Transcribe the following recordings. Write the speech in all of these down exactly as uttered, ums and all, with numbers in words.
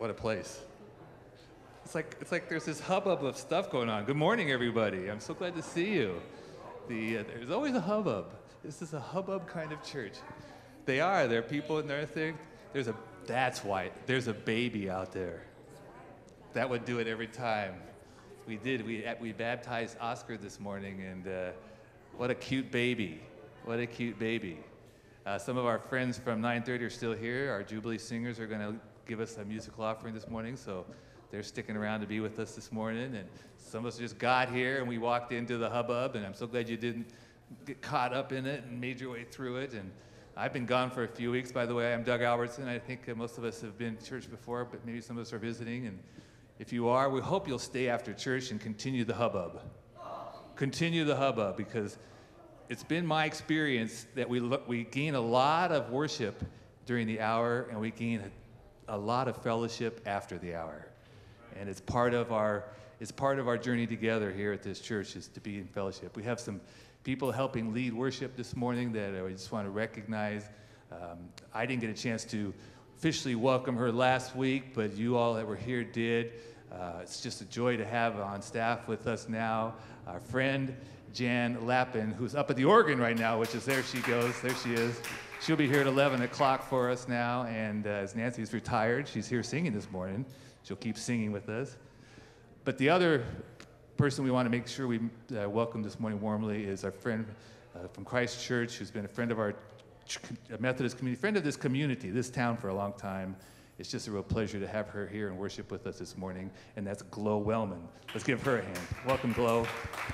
What a place. It's like, it's like there's this hubbub of stuff going on. Good morning, everybody. I'm so glad to see you. The, uh, there's always a hubbub. This is a hubbub kind of church. They are. There are people in there. Thing. There's a, that's why. There's a baby out there. That would do it every time. We did. We, we baptized Oscar this morning, and uh, what a cute baby. What a cute baby. Uh, some of our friends from nine thirty are still here. Our Jubilee singers are going to give us a musical offering this morning, so they're sticking around to be with us this morning. And some of us just got here and we walked into the hubbub, and I'm so glad you didn't get caught up in it and made your way through it. And I've been gone for a few weeks, by the way. I'm Doug Albertson. I think uh, most of us have been to church before, but maybe some of us are visiting. And if you are, we hope you'll stay after church and continue the hubbub. Continue the hubbub, because it's been my experience that we look, we gain a lot of worship during the hour, and we gain a a lot of fellowship after the hour. And it's part of our it's part of our journey together here at this church, is to be in fellowship. We have some people helping lead worship this morning that I just want to recognize. Um, I didn't get a chance to officially welcome her last week, but you all that were here did. Uh, it's just a joy to have on staff with us now our friend Jan Lappin, who's up at the organ right now, which is there she goes, there she is. She'll be here at eleven o'clock for us now, and uh, as Nancy's retired, she's here singing this morning. She'll keep singing with us. But the other person we want to make sure we uh, welcome this morning warmly is our friend uh, from Christ Church, who's been a friend of our Methodist community, friend of this community, this town for a long time. It's just a real pleasure to have her here and worship with us this morning, and that's Glo Wellman. Let's give her a hand. Welcome, Glo.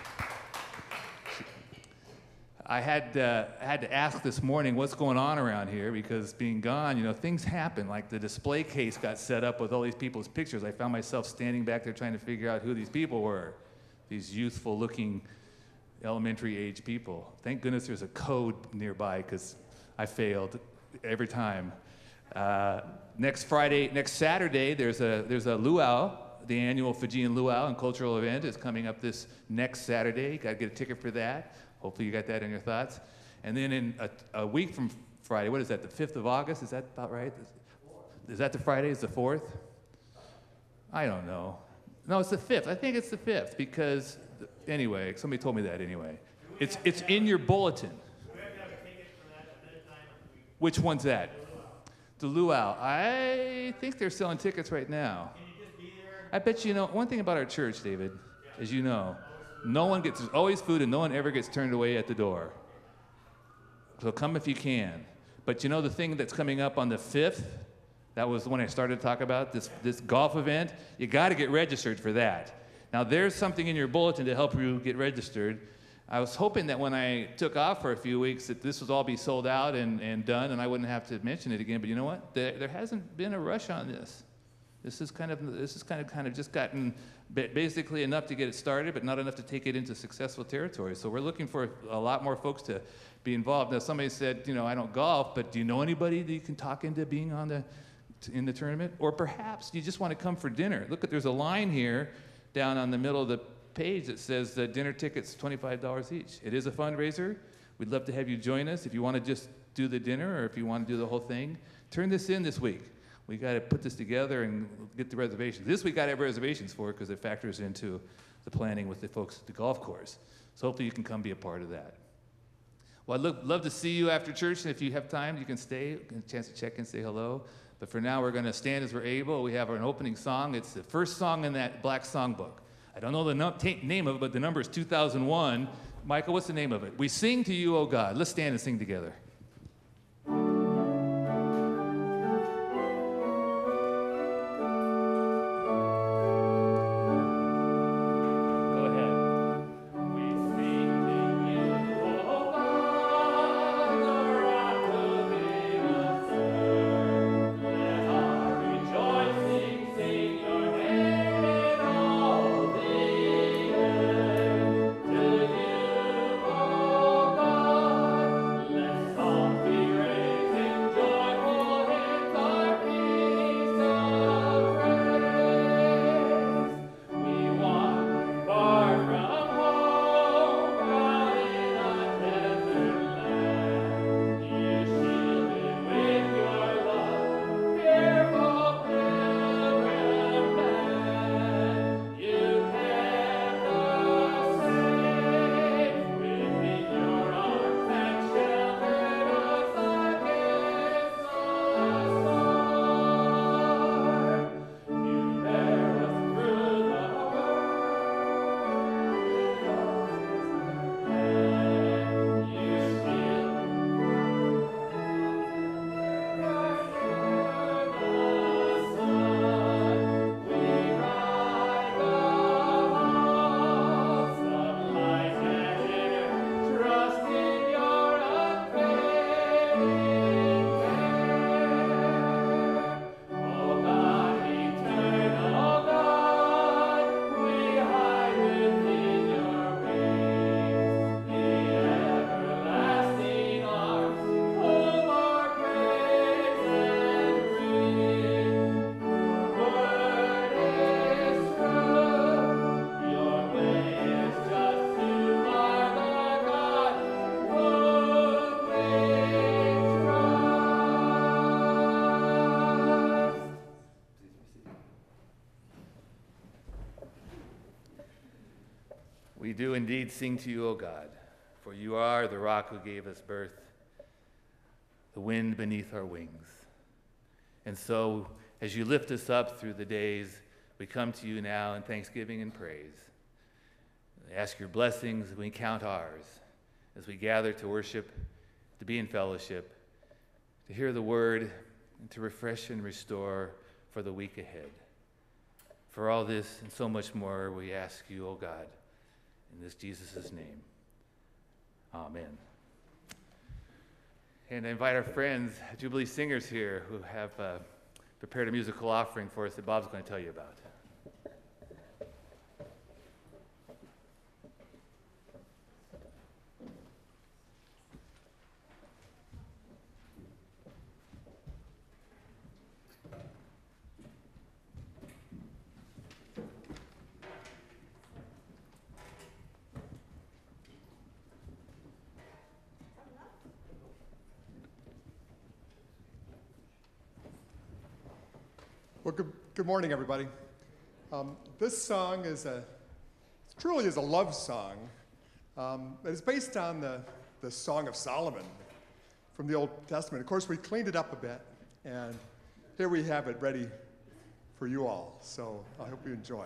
I had, uh, had to ask this morning what's going on around here, because being gone, you know, things happen. Like the display case got set up with all these people's pictures. I found myself standing back there trying to figure out who these people were, these youthful-looking elementary-age people. Thank goodness there's a code nearby, because I failed every time. Uh, next Friday, next Saturday, there's a, there's a luau. The annual Fijian luau and cultural event is coming up this next Saturday. You got to get a ticket for that. Hopefully you got that in your thoughts. And then in a, a week from Friday, what is that, the fifth of August? Is that about right? Is that the Friday? Is the fourth? I don't know. No, it's the fifth. I think it's the fifth because, anyway, somebody told me that anyway. It's, it's in your bulletin. Which one's that? The luau. I think they're selling tickets right now. I bet you know, one thing about our church, David, as you know, no one gets, there's always food and no one ever gets turned away at the door. So come if you can. But you know the thing that's coming up on the fifth? That was the one I started to talk about, this, this golf event. You got to get registered for that. Now there's something in your bulletin to help you get registered. I was hoping that when I took off for a few weeks that this would all be sold out and, and done and I wouldn't have to mention it again. But you know what? There, there hasn't been a rush on this. This is kind of this is kind of kind of just gotten basically enough to get it started, but not enough to take it into successful territory. So we're looking for a lot more folks to be involved. Now somebody said, you know, I don't golf, but do you know anybody that you can talk into being on the in the tournament? Or perhaps you just want to come for dinner. Look, at there's a line here down on the middle of the page that says uh, dinner tickets twenty-five dollars each. It is a fundraiser. We'd love to have you join us. If you want to just do the dinner or if you want to do the whole thing, turn this in this week. We got to put this together and get the reservations. This we got to have reservations for because it factors into the planning with the folks at the golf course. So hopefully you can come be a part of that. Well, I'd lo- love to see you after church, and if you have time, you can stay, get a chance to check in, say hello. But for now, we're going to stand as we're able. We have an opening song. It's the first song in that black songbook. I don't know the no- t- name of it, but the number is two thousand one. Michael, what's the name of it? We Sing to You, O God. Let's stand and sing together. Let's do indeed sing to you, O God, for you are the rock who gave us birth, the wind beneath our wings. And so, as you lift us up through the days, we come to you now in thanksgiving and praise. We ask your blessings, we count ours, as we gather to worship, to be in fellowship, to hear the word, and to refresh and restore for the week ahead. For all this and so much more, we ask you, O God, in this Jesus' name. Amen. And I invite our friends, Jubilee singers here, who have uh, prepared a musical offering for us that Bob's going to tell you about. Well, good, good morning, everybody. Um, this song is a, truly is a love song. Um, it's based on the, the Song of Solomon from the Old Testament. Of course, we cleaned it up a bit, and here we have it ready for you all. So I hope you enjoy.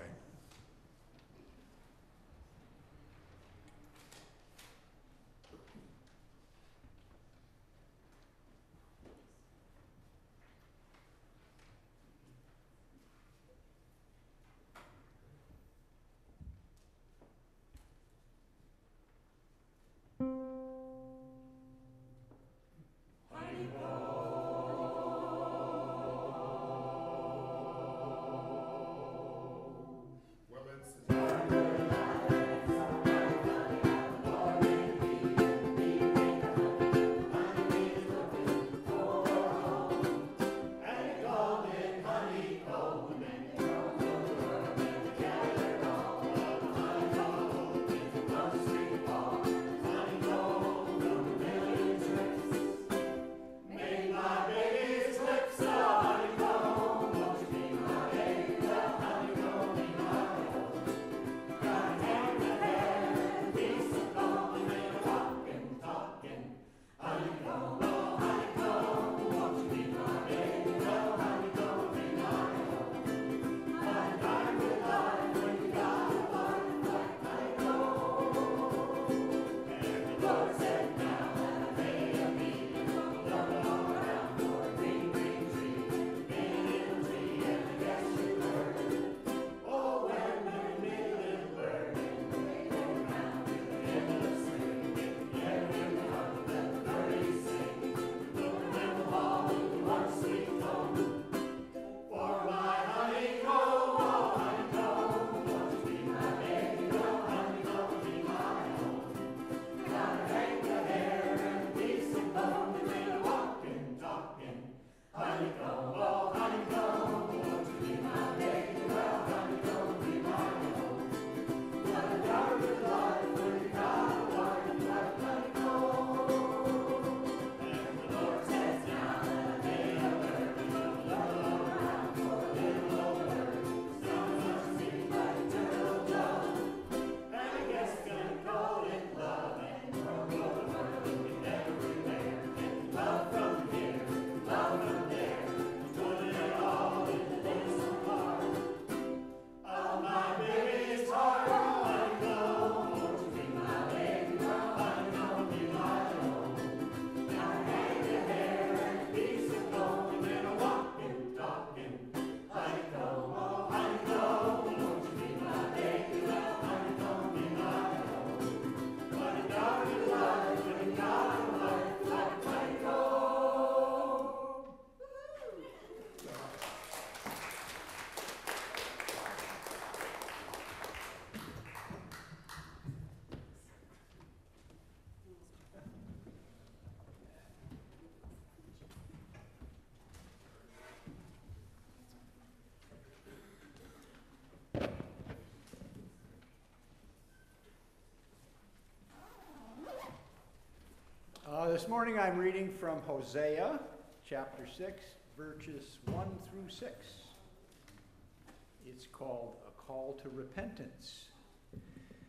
Uh, this morning I'm reading from Hosea chapter six, verses one through six. It's called A Call to Repentance.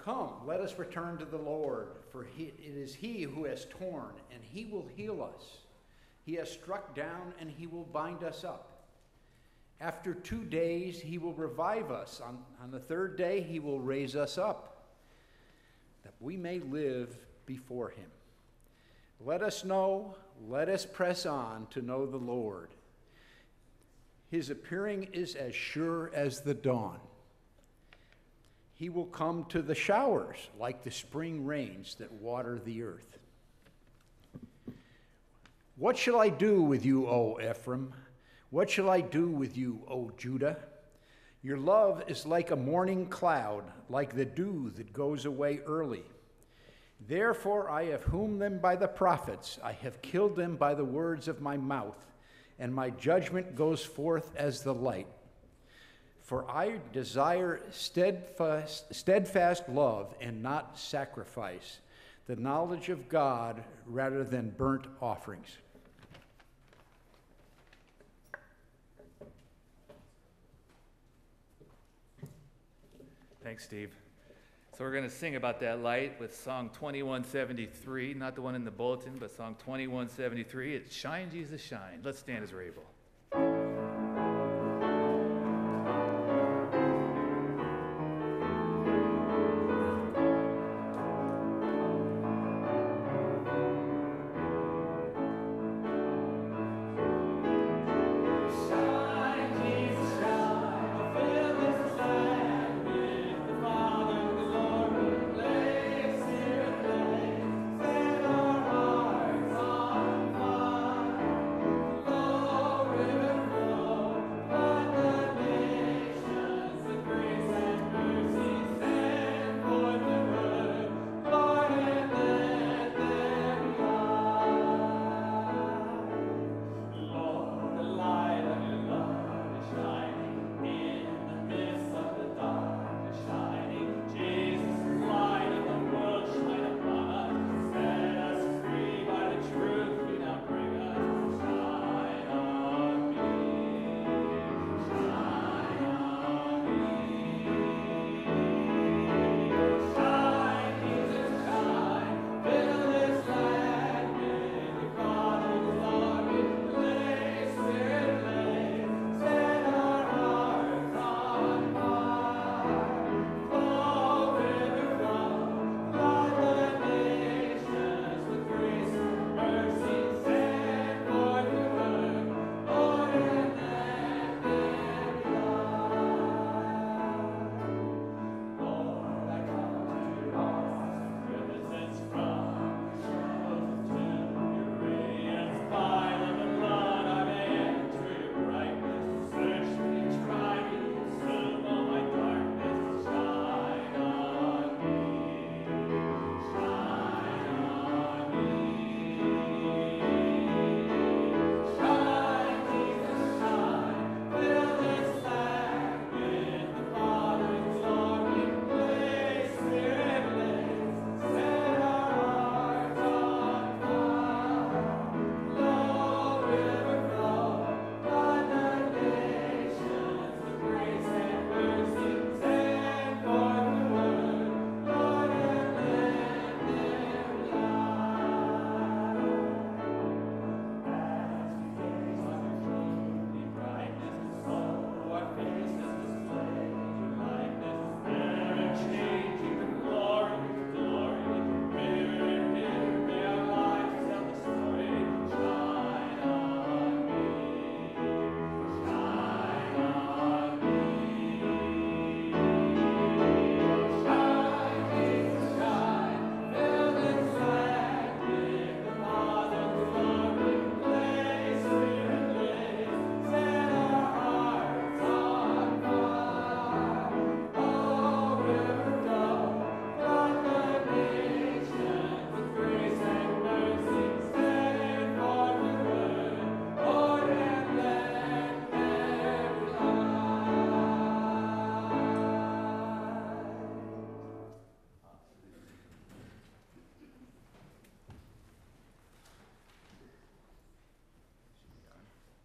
Come, let us return to the Lord, for he, it is he who has torn, and he will heal us. He has struck down, and he will bind us up. After two days, he will revive us. On, on the third day, he will raise us up, that we may live before him. Let us know, let us press on to know the Lord. His appearing is as sure as the dawn. He will come to the showers like the spring rains that water the earth. What shall I do with you, O Ephraim? What shall I do with you, O Judah? Your love is like a morning cloud, like the dew that goes away early. Therefore I have hewn them by the prophets, I have killed them by the words of my mouth, and my judgment goes forth as the light. For I desire steadfast, steadfast love and not sacrifice, the knowledge of God rather than burnt offerings. Thanks, Steve. So we're going to sing about that light with Song twenty-one seventy-three, not the one in the bulletin, but Song twenty-one seventy-three. It's Shine, Jesus, Shine. Let's stand as we're able.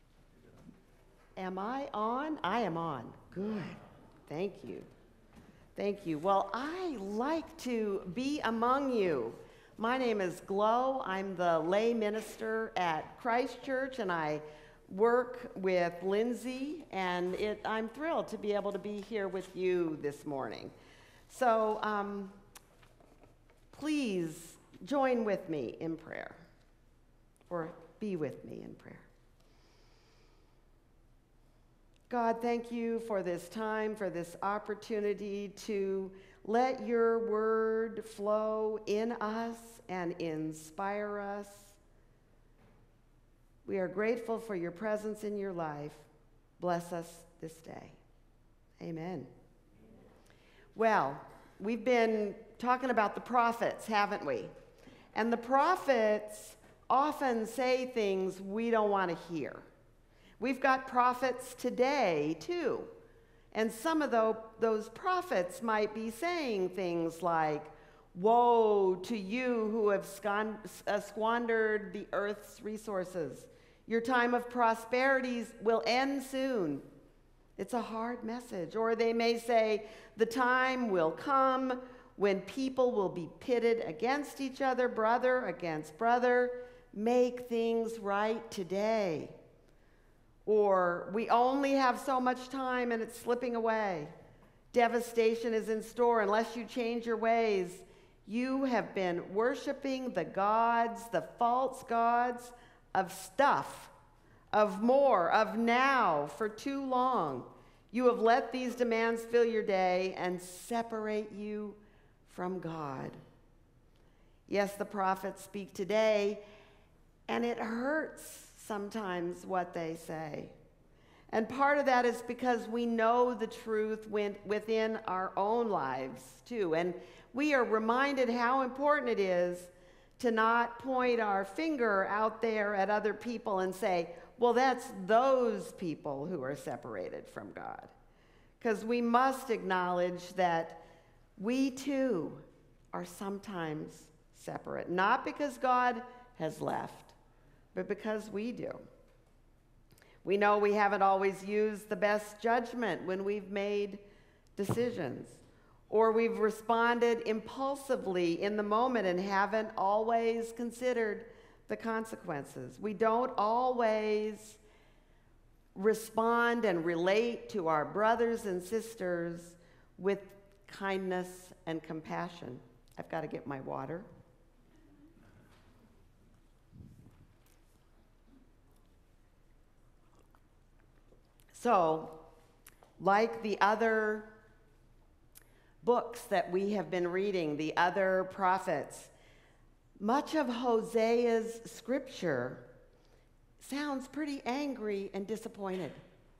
Am I on? I am on. Good. Thank you. Thank you. Well, I like to be among you. My name is Glow. I'm the lay minister at Christ Church, and I work with Lindsay, and it, I'm thrilled to be able to be here with you this morning. So um, please join with me in prayer, or be with me in prayer. God, thank you for this time, for this opportunity to let your word flow in us and inspire us. We are grateful for your presence in your life. Bless us this day. Amen. Well, we've been talking about the prophets, haven't we? And the prophets often say things we don't want to hear. We've got prophets today, too. And some of tho- those prophets might be saying things like, "Woe to you who have scon- uh, squandered the earth's resources. Your time of prosperity will end soon." It's a hard message. Or they may say, "The time will come when people will be pitted against each other, brother against brother. Make things right today." Or, "We only have so much time and it's slipping away. Devastation is in store unless you change your ways. You have been worshiping the gods, the false gods of stuff, of more, of now for too long. You have let these demands fill your day and separate you from God." Yes, the prophets speak today, and it hurts sometimes what they say. And part of that is because we know the truth within our own lives, too. And we are reminded how important it is to not point our finger out there at other people and say, "Well, that's those people who are separated from God." Because we must acknowledge that we, too, are sometimes separate. Not because God has left, but because we do. We know we haven't always used the best judgment when we've made decisions, or we've responded impulsively in the moment and haven't always considered the consequences. We don't always respond and relate to our brothers and sisters with kindness and compassion. I've got to get my water. So, like the other books that we have been reading, the other prophets, much of Hosea's scripture sounds pretty angry and disappointed.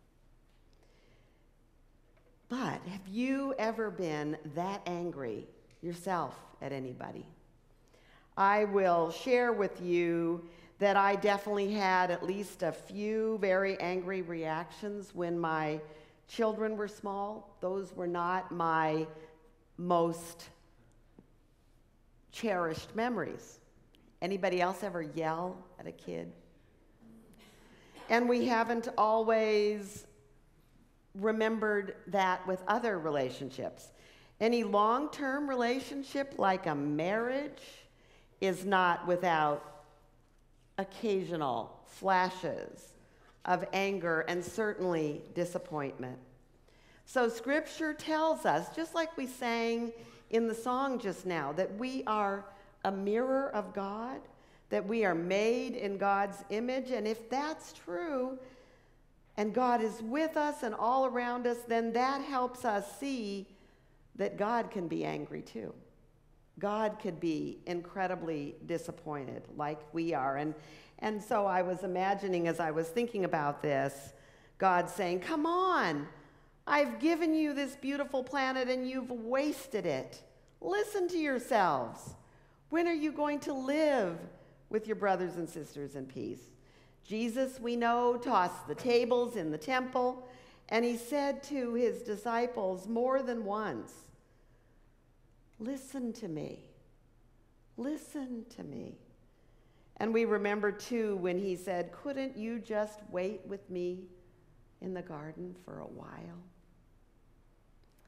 But have you ever been that angry yourself at anybody? I will share with you that I definitely had at least a few very angry reactions when my children were small. Those were not my most cherished memories. Anybody else ever yell at a kid? And we haven't always remembered that with other relationships. Any long-term relationship, like a marriage, is not without occasional flashes of anger and certainly disappointment. So Scripture tells us, just like we sang in the song just now, that we are a mirror of God, that we are made in God's image, and if that's true, and God is with us and all around us, then that helps us see that God can be angry too. God could be incredibly disappointed like we are. And, and so I was imagining as I was thinking about this, God saying, "Come on, I've given you this beautiful planet and you've wasted it. Listen to yourselves. When are you going to live with your brothers and sisters in peace?" Jesus, we know, tossed the tables in the temple, and he said to his disciples more than once, "Listen to me. Listen to me." And we remember, too, when he said, "Couldn't you just wait with me in the garden for a while?"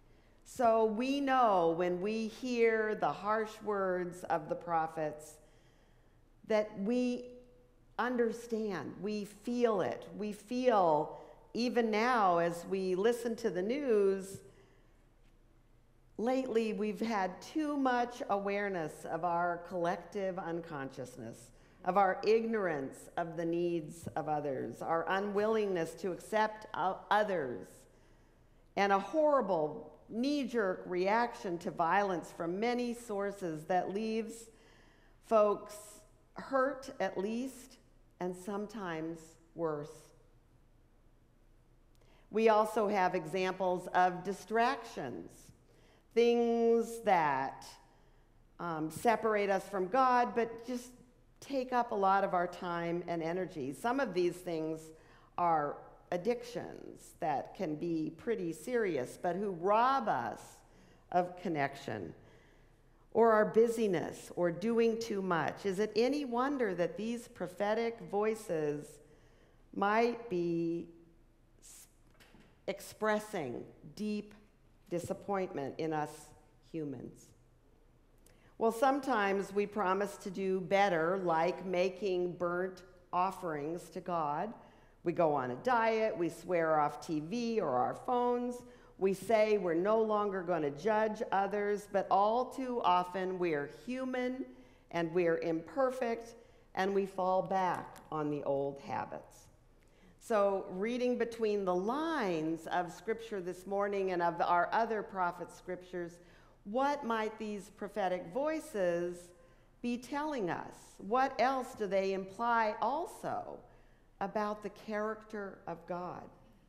So we know when we hear the harsh words of the prophets that we understand, we feel it. We feel, even now as we listen to the news, lately we've had too much awareness of our collective unconsciousness, of our ignorance of the needs of others, our unwillingness to accept others, and a horrible knee-jerk reaction to violence from many sources that leaves folks hurt at least, and sometimes worse. We also have examples of distractions, things that um, separate us from God, but just take up a lot of our time and energy. Some of these things are addictions that can be pretty serious, but who rob us of connection, or our busyness, or doing too much. Is it any wonder that these prophetic voices might be expressing deep disappointment in us humans? Well, sometimes we promise to do better, like making burnt offerings to God. We go on a diet, we swear off T V or our phones, we say we're no longer going to judge others, but all too often we are human and we are imperfect and we fall back on the old habits. So, reading between the lines of Scripture this morning and of our other prophet scriptures, what might these prophetic voices be telling us? What else do they imply also about the character of God?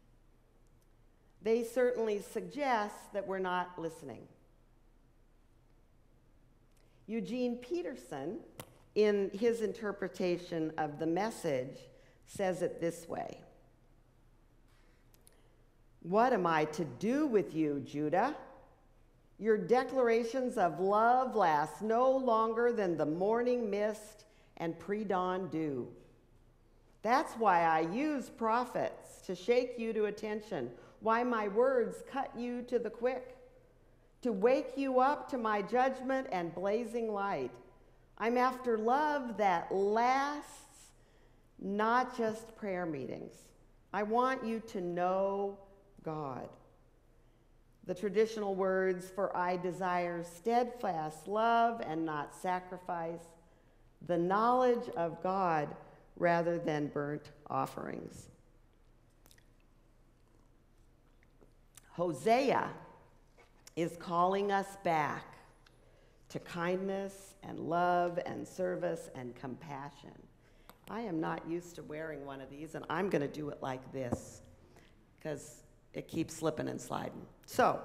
They certainly suggest that we're not listening. Eugene Peterson, in his interpretation of the Message, says it this way: "What am I to do with you, Judah? Your declarations of love last no longer than the morning mist and pre-dawn dew. That's why I use prophets to shake you to attention, why my words cut you to the quick, to wake you up to my judgment and blazing light. I'm after love that lasts, not just prayer meetings. I want you to know God." The traditional words, "For I desire steadfast love and not sacrifice, the knowledge of God rather than burnt offerings." Hosea is calling us back to kindness and love and service and compassion. I am not used to wearing one of these, and I'm going to do it like this because it keeps slipping and sliding. So,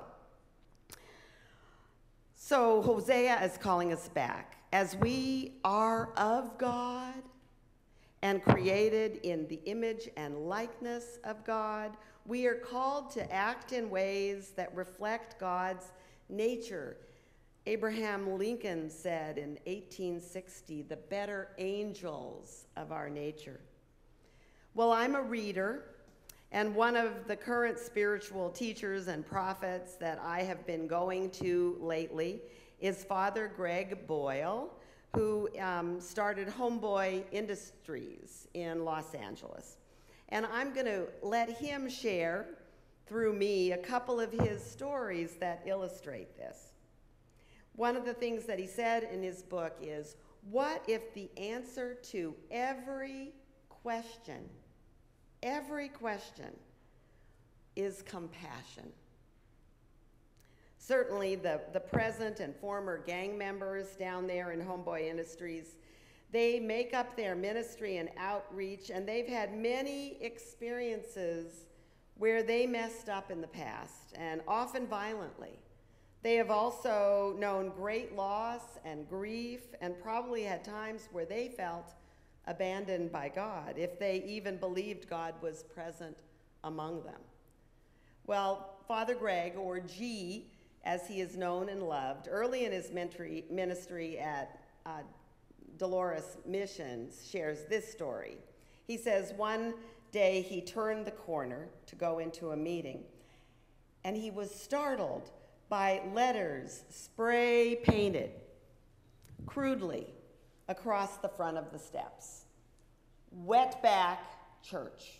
so Hosea is calling us back. As we are of God and created in the image and likeness of God, we are called to act in ways that reflect God's nature. Abraham Lincoln said in eighteen sixty, "The better angels of our nature." Well, I'm a reader, and one of the current spiritual teachers and prophets that I have been going to lately is Father Greg Boyle, who um, started Homeboy Industries in Los Angeles. And I'm going to let him share through me a couple of his stories that illustrate this. One of the things that he said in his book is, what if the answer to every question, every question, is compassion? Certainly the, the present and former gang members down there in Homeboy Industries, they make up their ministry and outreach, and they've had many experiences where they messed up in the past, and often violently. They have also known great loss and grief, and probably had times where they felt abandoned by God, if they even believed God was present among them. Well, Father Greg, or G, as he is known and loved, early in his ministry at uh, Dolores Missions, shares this story. He says, one day he turned the corner to go into a meeting, and he was startled by letters spray painted crudely across the front of the steps. Wetback Church.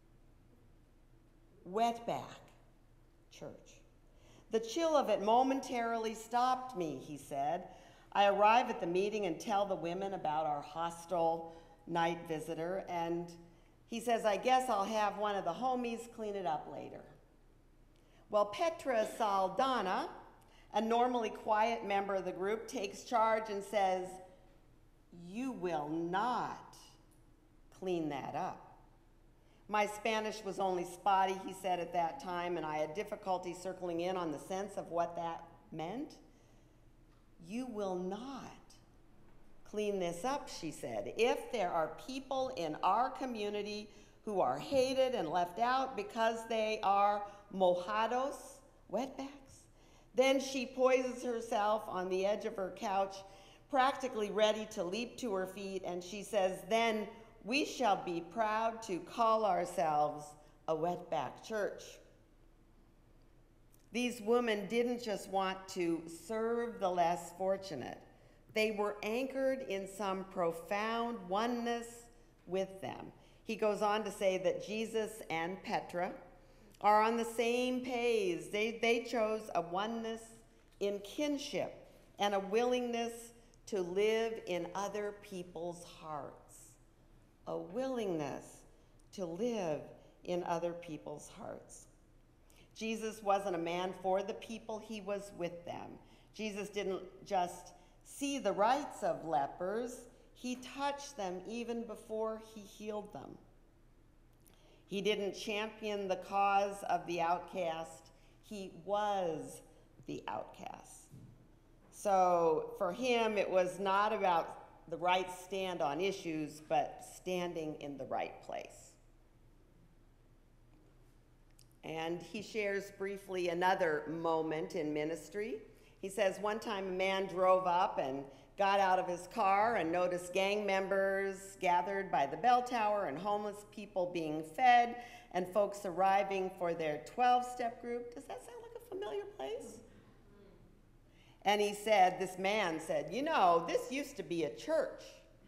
Wetback Church. The chill of it momentarily stopped me, he said. I arrive at the meeting and tell the women about our hostile night visitor, and he says, I guess I'll have one of the homies clean it up later. Well, Petra Saldana, a normally quiet member of the group, takes charge and says, you will not clean that up. My Spanish was only spotty, he said at that time, and I had difficulty circling in on the sense of what that meant. You will not clean this up, she said. If there are people in our community who are hated and left out because they are mojados, wetbacks, then she poises herself on the edge of her couch, practically ready to leap to her feet, and she says, then we shall be proud to call ourselves a wetback church. These women didn't just want to serve the less fortunate. They were anchored in some profound oneness with them. He goes on to say that Jesus and Petra are on the same page. They, they chose a oneness in kinship and a willingness to live in other people's hearts. A willingness to live in other people's hearts. Jesus wasn't a man for the people, he was with them. Jesus didn't just see the rights of lepers, he touched them even before he healed them. He didn't champion the cause of the outcast, he was the outcast. So for him, it was not about the right stand on issues, but standing in the right place. And he shares briefly another moment in ministry. He says one time a man drove up and got out of his car and noticed gang members gathered by the bell tower and homeless people being fed and folks arriving for their twelve-step group. Does that sound like a familiar place? And he said, this man said, you know, this used to be a church.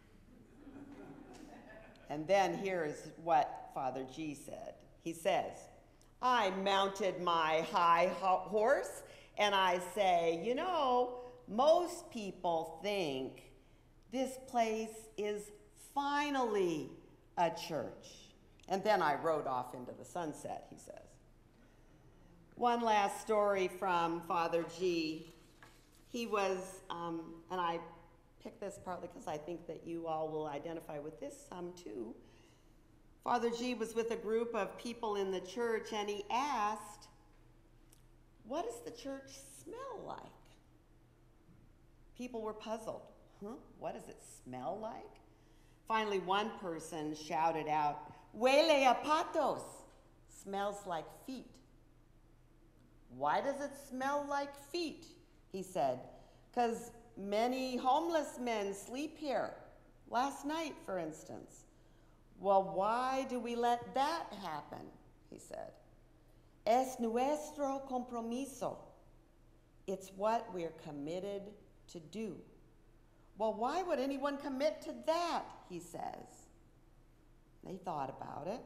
And then here's what Father G said. He says, I mounted my high ho- horse and I say, you know, most people think this place is finally a church. And then I rode off into the sunset, he says. One last story from Father G. He was, um, and I picked this partly because I think that you all will identify with this some too. Father G was with a group of people in the church and he asked, what does the church smell like? People were puzzled. Huh? What does it smell like? Finally, one person shouted out, huele a patos, smells like feet. Why does it smell like feet? He said, because many homeless men sleep here. Last night, for instance. Well, why do we let that happen? He said. Es nuestro compromiso. It's what we're committed to do. Well, why would anyone commit to that? He says. They thought about it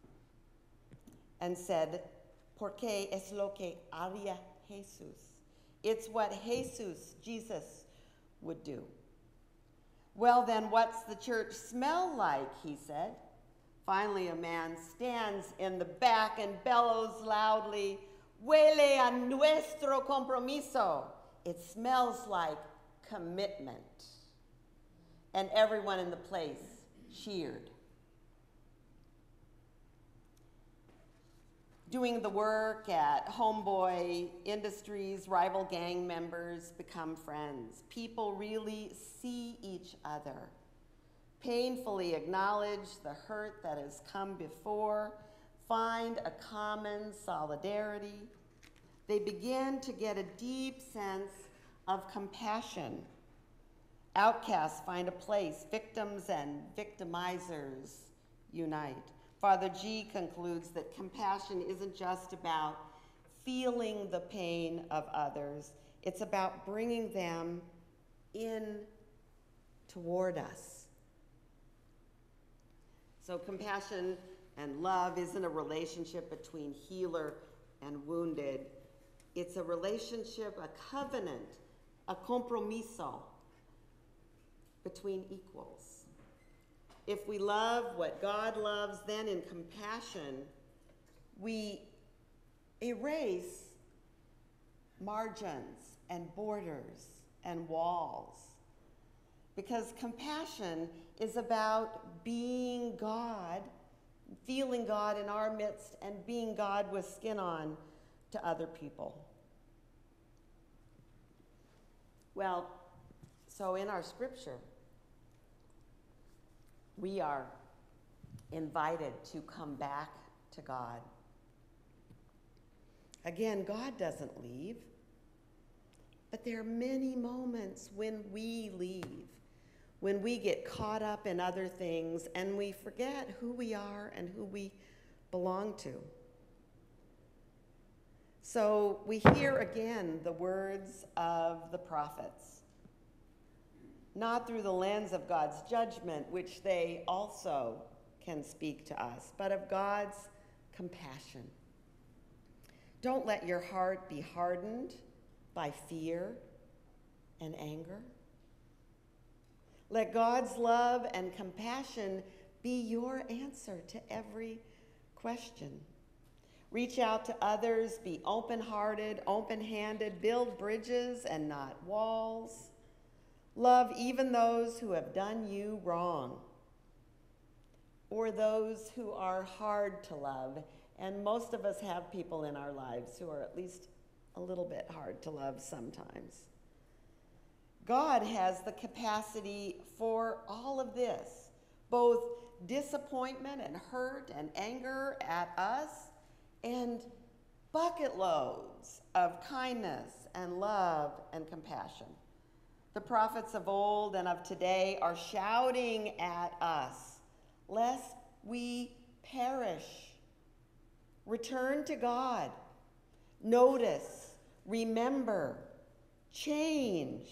and said, porque es lo que haría Jesús. It's what Jesus, Jesus, would do. Well, then what's the church smell like, he said. Finally, a man stands in the back and bellows loudly, huele a nuestro compromiso. It smells like commitment. And everyone in the place cheered. Doing the work at Homeboy Industries, rival gang members become friends. People really see each other, painfully acknowledge the hurt that has come before, find a common solidarity. They begin to get a deep sense of compassion. Outcasts find a place, victims and victimizers unite. Father G concludes that compassion isn't just about feeling the pain of others. It's about bringing them in toward us. So compassion and love isn't a relationship between healer and wounded. It's a relationship, a covenant, a compromiso between equals. If we love what God loves, then in compassion, we erase margins and borders and walls. Because compassion is about being God, feeling God in our midst, and being God with skin on to other people. Well, so in our scripture, we are invited to come back to God. Again, God doesn't leave, but there are many moments when we leave, when we get caught up in other things and we forget who we are and who we belong to. So we hear again the words of the prophets, not through the lens of God's judgment, which they also can speak to us, but of God's compassion. Don't let your heart be hardened by fear and anger. Let God's love and compassion be your answer to every question. Reach out to others, be open-hearted, open-handed, build bridges and not walls. Love even those who have done you wrong, or those who are hard to love. And most of us have people in our lives who are at least a little bit hard to love sometimes. God has the capacity for all of this, both disappointment and hurt and anger at us, and bucket loads of kindness and love and compassion. The prophets of old and of today are shouting at us, lest we perish. Return to God. Notice, remember, change.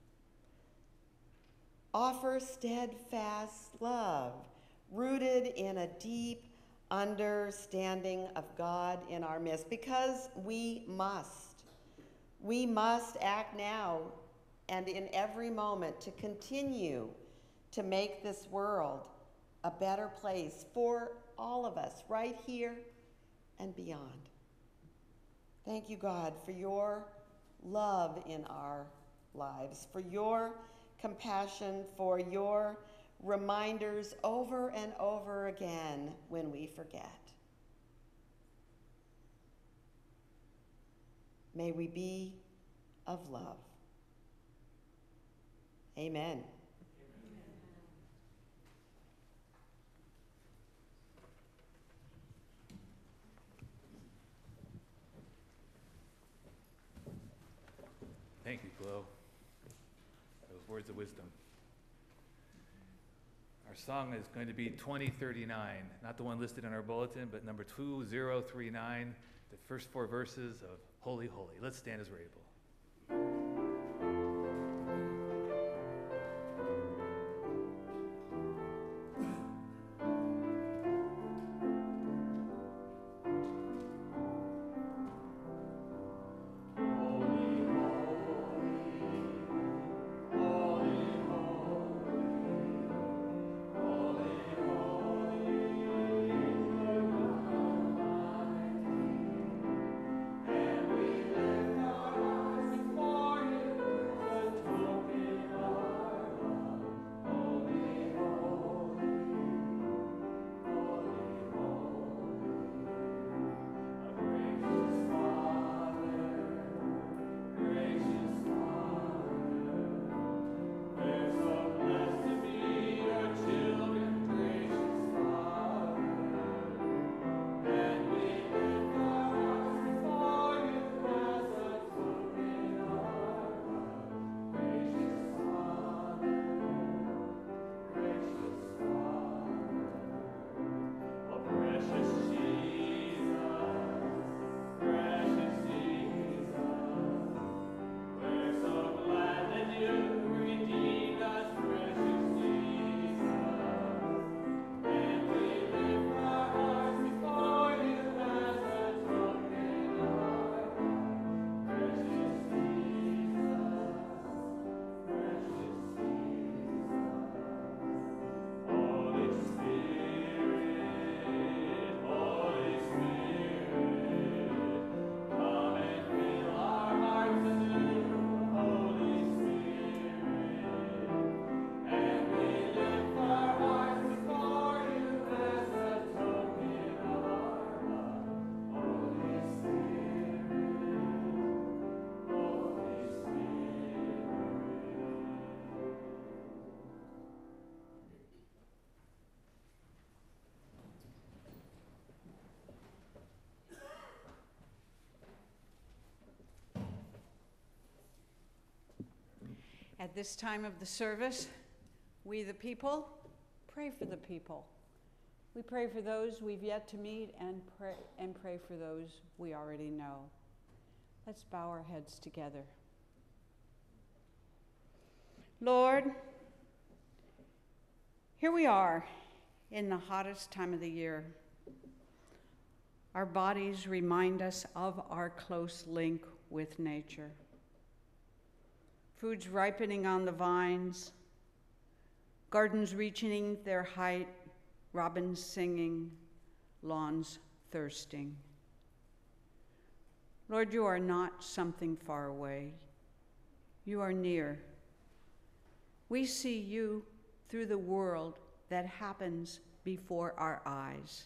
Offer steadfast love, rooted in a deep understanding of God in our midst, because we must. We must act now and in every moment to continue to make this world a better place for all of us, right here and beyond. Thank you, God, for your love in our lives, for your compassion, for your reminders over and over again when we forget. May we be of love. Amen. Thank you, Chloe. Those words of wisdom. Our song is going to be twenty thirty-nine, not the one listed in our bulletin, but number two zero three nine, the first four verses of Holy, Holy. Let's stand as we're able. And we lift our At this time of the service, we the people pray for the people. We pray for those we've yet to meet and pray, and pray for those we already know. Let's bow our heads together. Lord, here we are in the hottest time of the year. Our bodies remind us of our close link with nature. Food's ripening on the vines, gardens reaching their height, robins singing, lawns thirsting. Lord, you are not something far away. You are near. We see you through the world that happens before our eyes.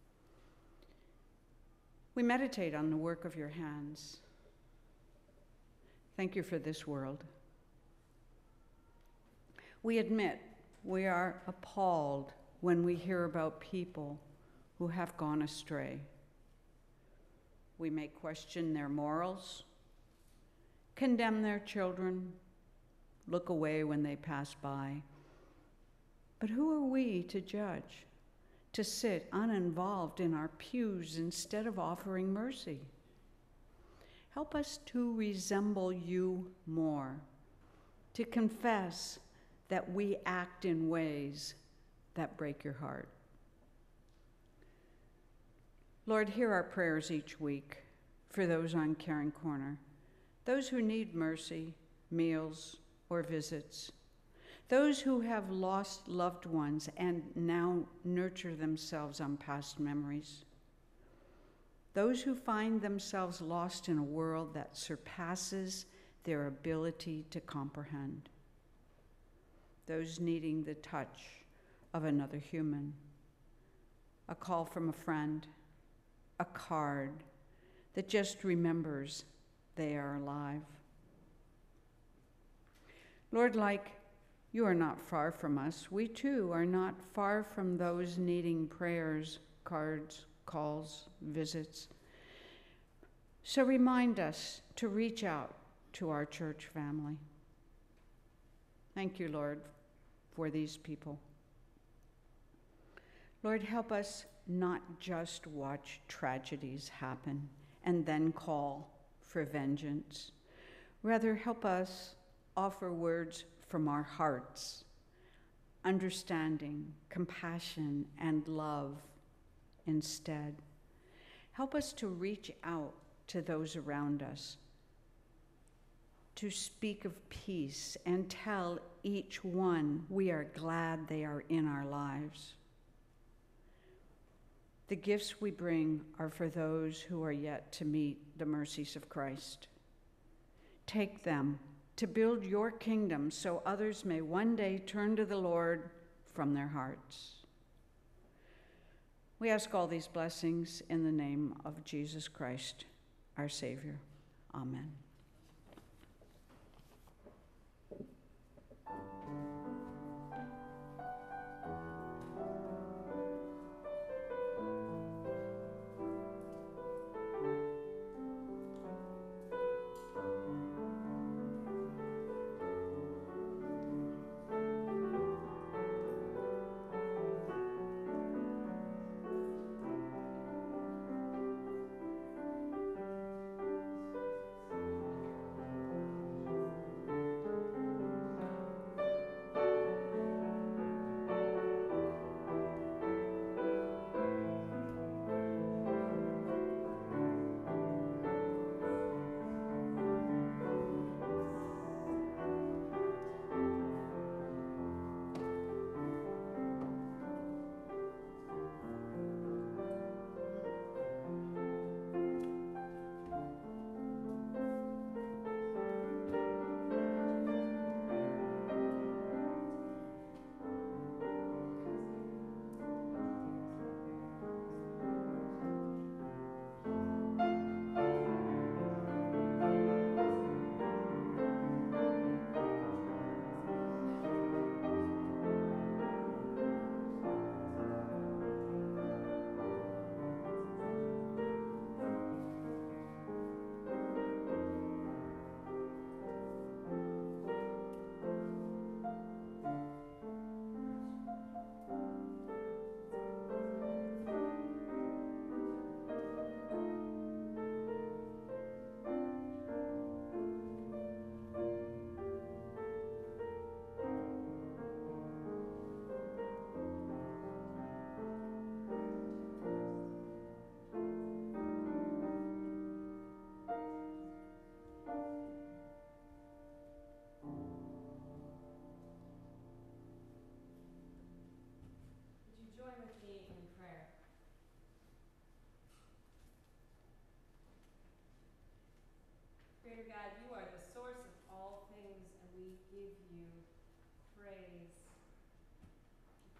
We meditate on the work of your hands. Thank you for this world. We admit we are appalled when we hear about people who have gone astray. We may question their morals, condemn their children, look away when they pass by. But who are we to judge, to sit uninvolved in our pews instead of offering mercy? Help us to resemble you more, to confess that we act in ways that break your heart. Lord, hear our prayers each week for those on Caring Corner, those who need mercy, meals, or visits, those who have lost loved ones and now nurture themselves on past memories, those who find themselves lost in a world that surpasses their ability to comprehend, those needing the touch of another human, a call from a friend, a card that just remembers they are alive. Lord, like you are not far from us, we too are not far from those needing prayers, cards, calls, visits. So remind us to reach out to our church family. Thank you, Lord, for these people. Lord, help us not just watch tragedies happen and then call for vengeance. Rather, help us offer words from our hearts, understanding, compassion, and love instead. Help us to reach out to those around us, to speak of peace and tell each one we are glad they are in our lives. The gifts we bring are for those who are yet to meet the mercies of Christ. Take them to build your kingdom so others may one day turn to the Lord from their hearts. We ask all these blessings in the name of Jesus Christ, our Savior. Amen.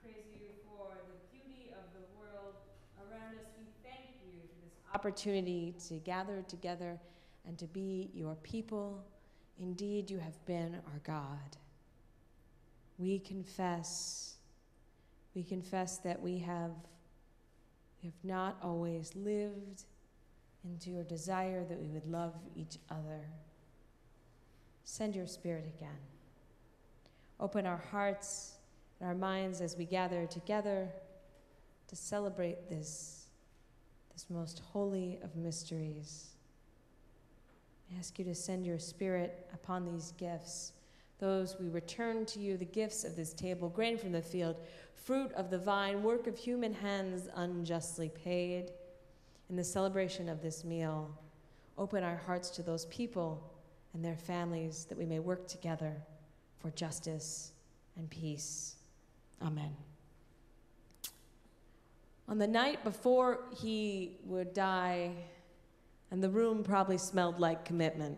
praise you for the beauty of the world around us. We thank you for this opportunity to gather together and to be your people. Indeed, you have been our God. We confess, we confess that we have, we have not always lived into your desire that we would love each other. Send your Spirit again. Open our hearts and our minds as we gather together to celebrate this, this most holy of mysteries. I ask you to send your Spirit upon these gifts. Those we return to you, the gifts of this table, grain from the field, fruit of the vine, work of human hands unjustly paid. In the celebration of this meal, open our hearts to those people and their families that we may work together for justice and peace. Amen. On the night before he would die, and the room probably smelled like commitment,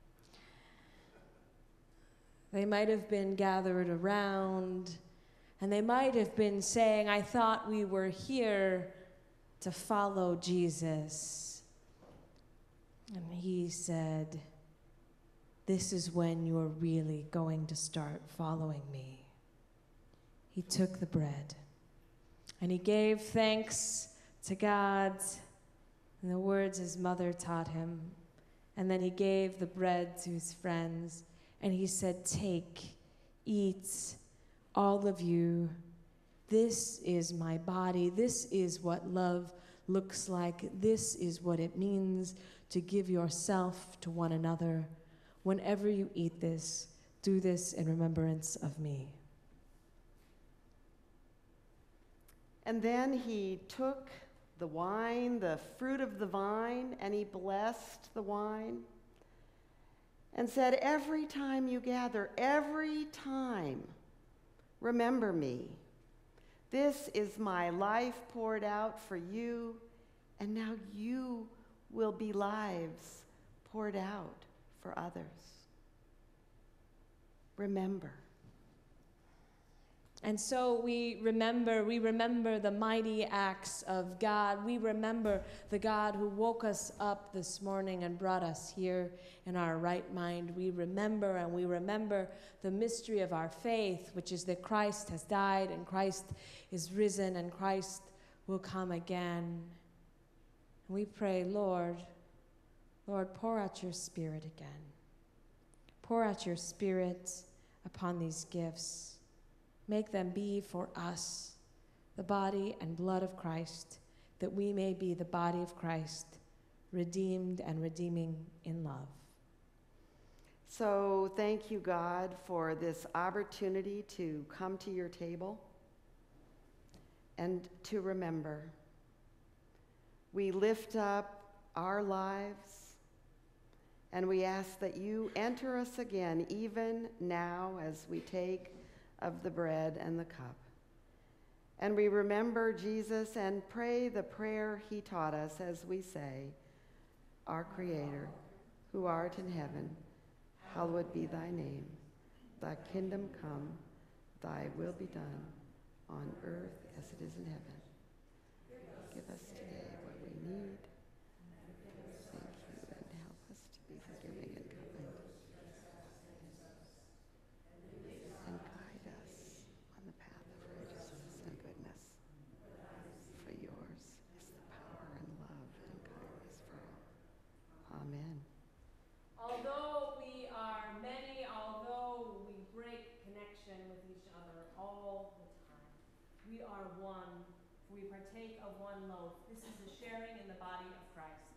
they might have been gathered around, and they might have been saying, I thought we were here to follow Jesus. And he said, this is when you're really going to start following me. He took the bread, and he gave thanks to God in the words his mother taught him. And then he gave the bread to his friends, and he said, take, eat, all of you. This is my body. This is what love looks like. This is what it means to give yourself to one another. Whenever you eat this, do this in remembrance of me. And then he took the wine, the fruit of the vine, and he blessed the wine and said, every time you gather, every time, remember me. This is my life poured out for you, and now you will be lives poured out for others. Remember. And so we remember, we remember the mighty acts of God. We remember the God who woke us up this morning and brought us here in our right mind. We remember, and we remember the mystery of our faith, which is that Christ has died and Christ is risen and Christ will come again. And we pray, Lord, Lord, pour out your Spirit again. Pour out your Spirit upon these gifts. Make them be for us the body and blood of Christ, that we may be the body of Christ, redeemed and redeeming in love. So thank you, God, for this opportunity to come to your table and to remember. We lift up our lives, and we ask that you enter us again, even now as we take of the bread and the cup. And we remember Jesus and pray the prayer he taught us as we say, Our Creator, who art in heaven, hallowed be thy name. Thy kingdom come, thy will be done, on earth as it is in heaven. Give us today what we need. Thank you, and help us to be forgiving and kind. And guide us on the path of righteousness and goodness. For yours is the power and love and kindness for all. Amen. Although we are many, although we break connection with each other all the time, we are one. We partake of one loaf. This is the sharing in the body of Christ.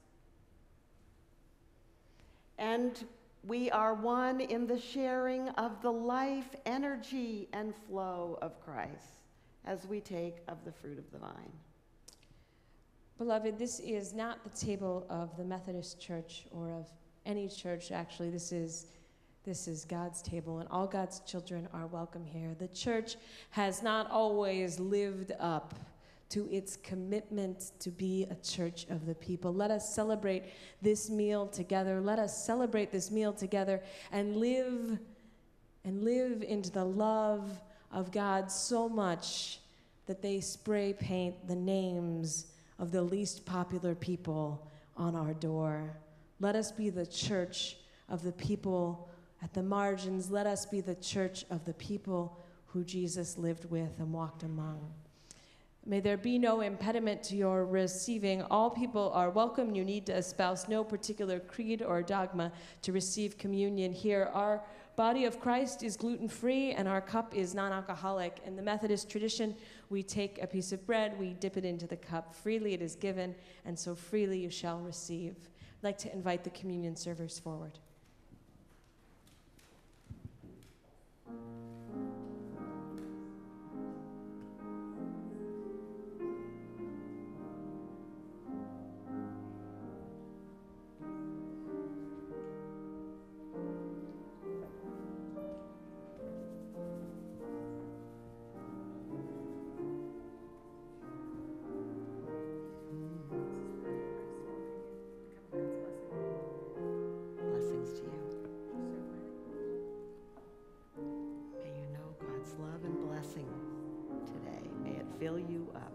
And we are one in the sharing of the life, energy, and flow of Christ as we take of the fruit of the vine. Beloved, this is not the table of the Methodist Church or of any church, actually. This is, this is God's table, and all God's children are welcome here. The church has not always lived up to its commitment to be a church of the people. Let us celebrate this meal together. Let us celebrate this meal together and live and live into the love of God so much that they spray paint the names of the least popular people on our door. Let us be the church of the people at the margins. Let us be the church of the people who Jesus lived with and walked among. May there be no impediment to your receiving. All people are welcome. You need to espouse no particular creed or dogma to receive communion here. Our body of Christ is gluten-free and our cup is non-alcoholic. In the Methodist tradition, we take a piece of bread, we dip it into the cup. Freely it is given, and so freely you shall receive. I'd like to invite the communion servers forward. Blessings to you. May you know God's love and blessing today. May it fill you up.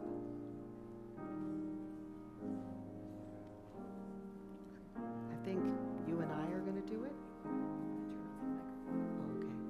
I think you and I are going to do it. Oh, okay.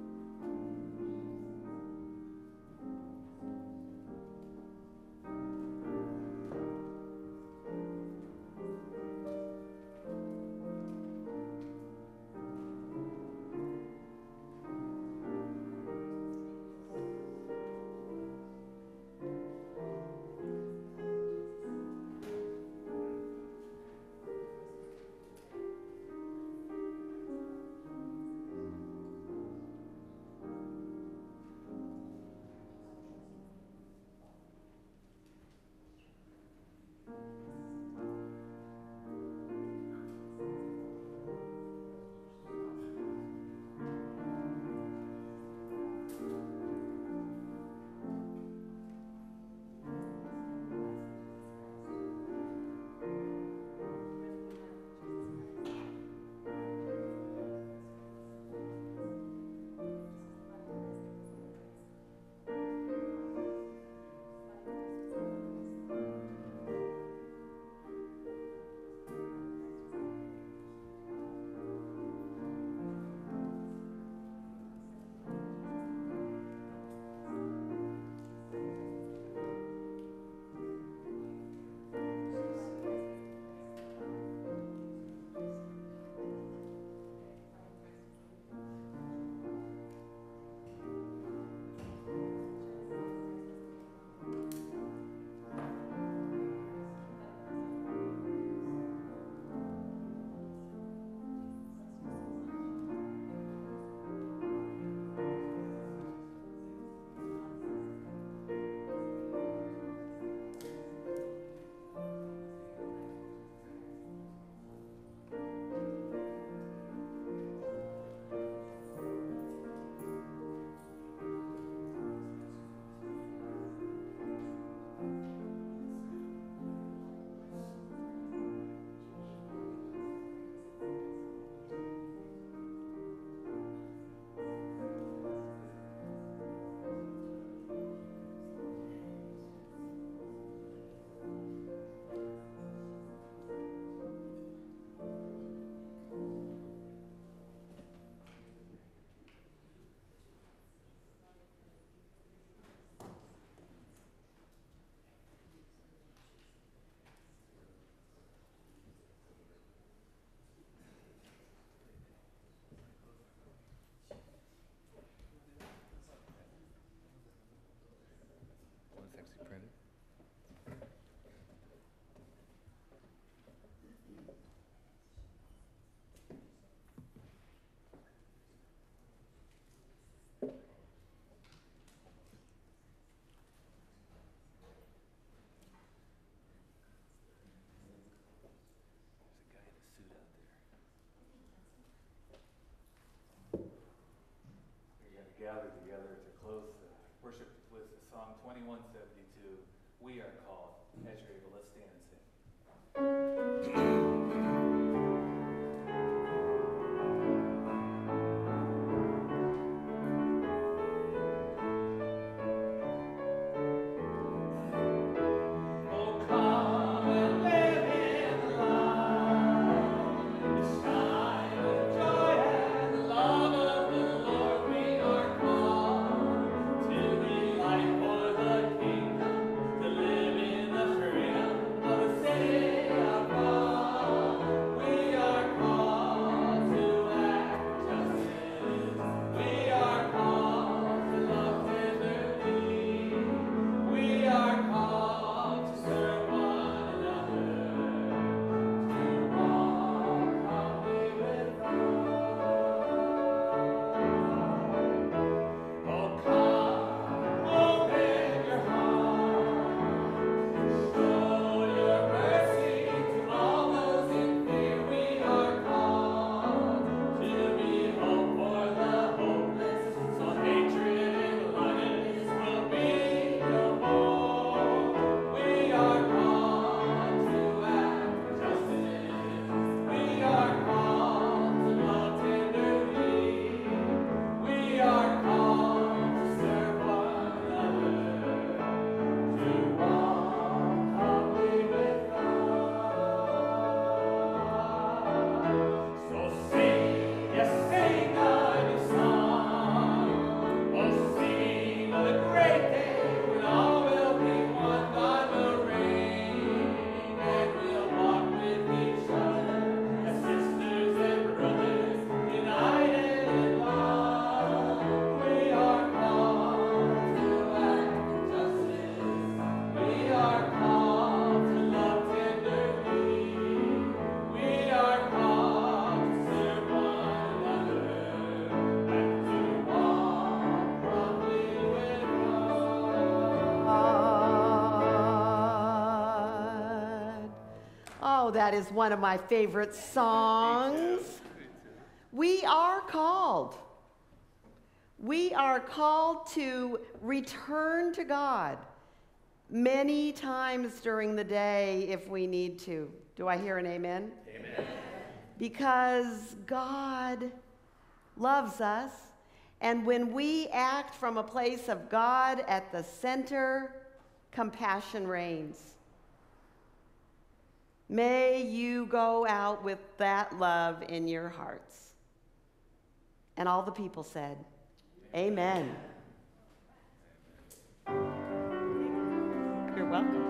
Oh, that is one of my favorite songs. We are called. We are called to return to God many times during the day if we need to. Do I hear an amen? Amen. Because God loves us, and when we act from a place of God at the center, compassion reigns. May you go out with that love in your hearts. And all the people said, Amen. You're welcome.